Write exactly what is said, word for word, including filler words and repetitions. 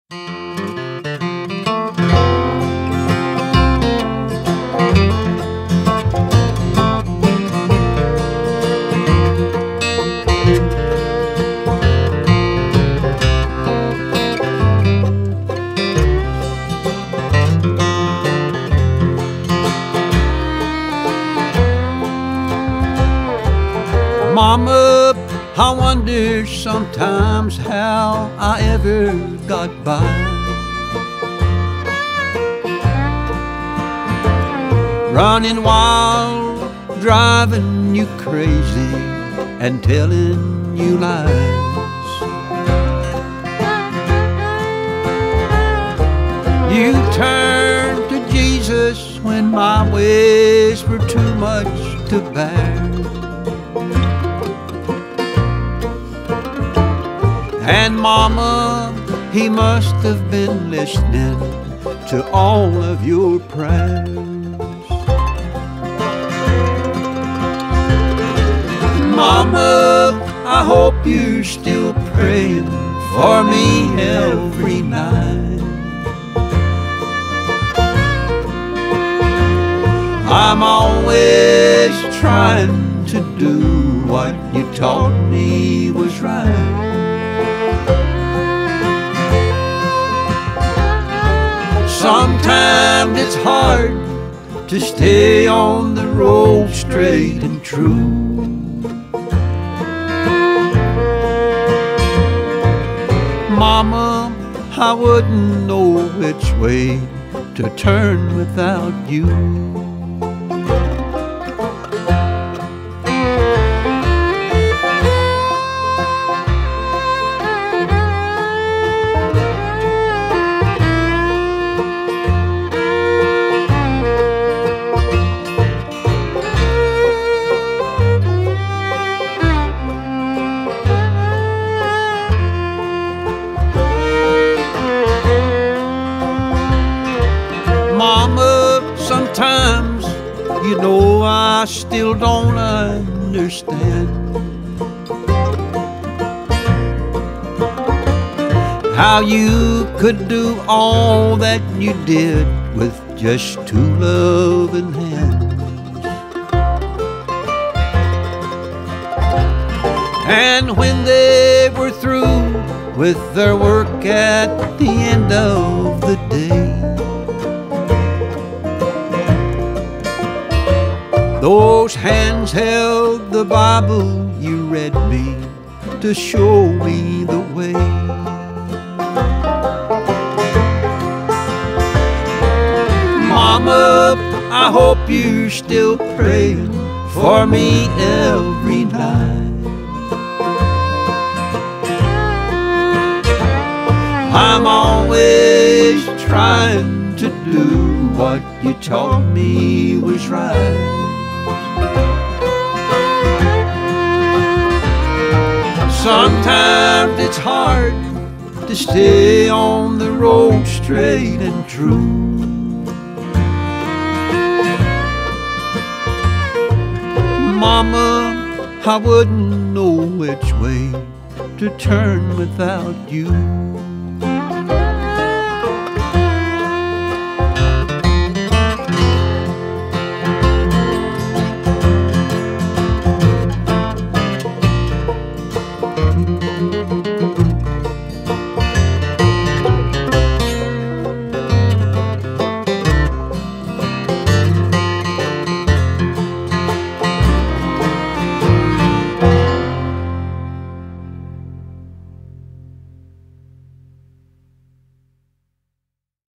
Mama, I wonder sometimes how I ever got by. Running wild, driving you crazy, and telling you lies. You turned to Jesus when my ways were too much to bear. And Mama, he must have been listening to all of your prayers. Mama, I hope you're still praying for me every night. I'm always trying to do what you taught me was right. Sometimes it's hard to stay on the road straight and true. Mama, I wouldn't know which way to turn without you. Mama, sometimes, you know, I still don't understand how you could do all that you did with just two loving hands. And when they were through with their work at the end of the day, those hands held the Bible you read me to show me the way. Mama, I hope you're still praying for me every night. I'm always trying to do what you taught me was right. Sometimes it's hard to stay on the road straight and true. Mama, I wouldn't know which way to turn without you.